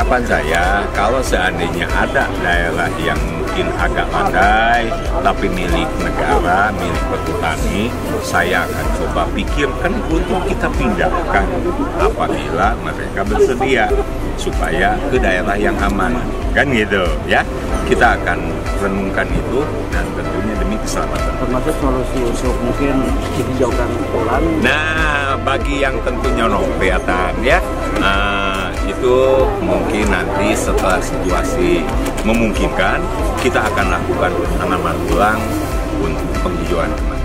harapan saya kalau seandainya ada daerah yang mungkin agak landai tapi milik negara, milik petani, saya akan coba pikirkan untuk kita pindahkan apabila mereka bersedia supaya ke daerah yang aman, kan gitu ya. Kita akan renungkan itu dan tentunya demi keselamatan. Termasuk solusi untuk mungkin dihijaukan ulang. Nah, bagi yang tentunya kelihatan ya, itu mungkin nanti setelah situasi memungkinkan kita akan lakukan penanaman ulang untuk penghijauan.